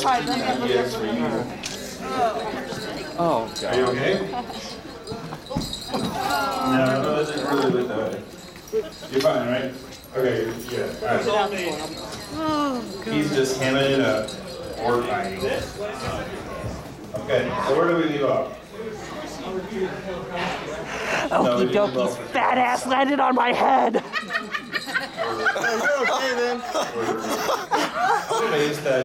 Oh, God. Are you okay? No, it doesn't really look that way. You're fine, right? Okay, yeah. All right. He's just hamming it up. Horrifying. Okay, so where do we leave off? Okie dokie, fat ass landed on my head. You're okay then.